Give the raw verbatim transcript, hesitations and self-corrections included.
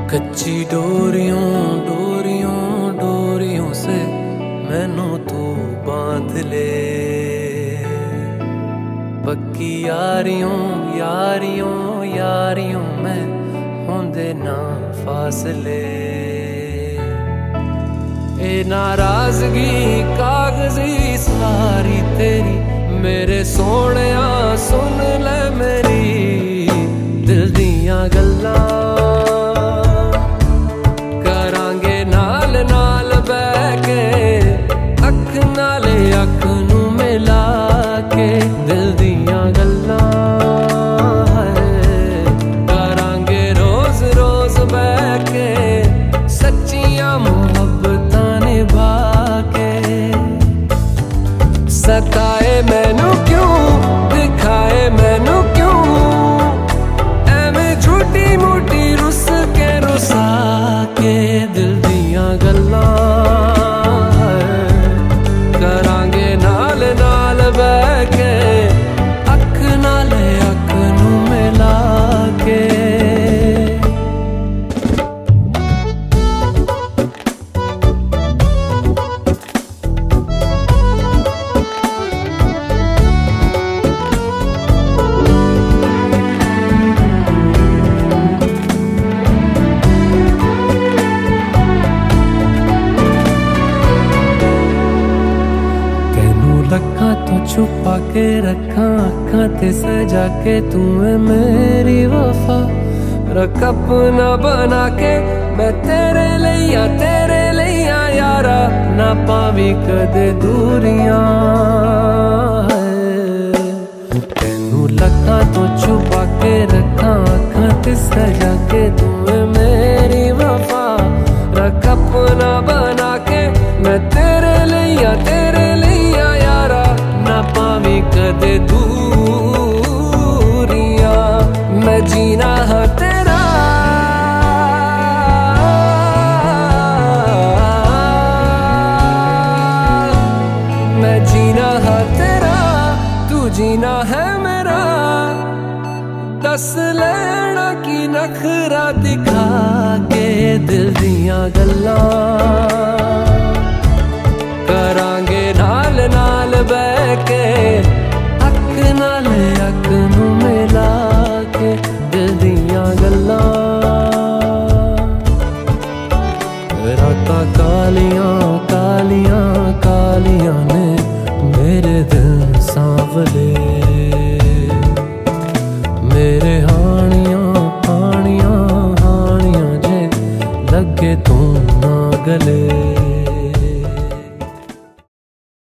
कच्ची डोरियों डोरियों डोरियों से मैनू तू बांध ले, पक्की यारियों यारियों यारियों में होंदे ना फासले। ए नाराजगी कागजी सारी तेरी मेरे सोहणिया सुन ले मेरी दिल दियां गल्लां, करांगे नाल नाल बैठ के अख नाले अख नू मिला के दिल दियां गल्लां करांगे रोज रोज बैठ के सच्चियां मुहब्बतां निभा के। सताए मैनू क्यों दिखाए मैनू क्यों एवें झूठी मूठी रुस के रुसा के दिल दियां गल्लां करांगे नाल नाल बैठ के अख नाले अख नू मिला के। लखां तो छुपा के रखा अखां ते सजा के तू है मेरी वफा, रख अपना बना के मैं तेरे लिया तेरे लिया यारा ना पावी कदे दूरियां। तेनू लखां तो छुपा के रखा अखां ते सजा के तू है मेरी वफा, रख अपना बना के मैं तेरे लिया तेरे लिया यारा ना पावी कदे दूरियां। मैं जीना है तेरा मैं जीना है तेरा तू जीना है मेरा, दस लेना की नखरा दिखा के दिल दियां गल्लां करांगे नाल नाल बैठ के अख नाल अख नू मिला के दिल दियां गल्लां। रातां कालियां कालियां कालियां ने मेरे दिल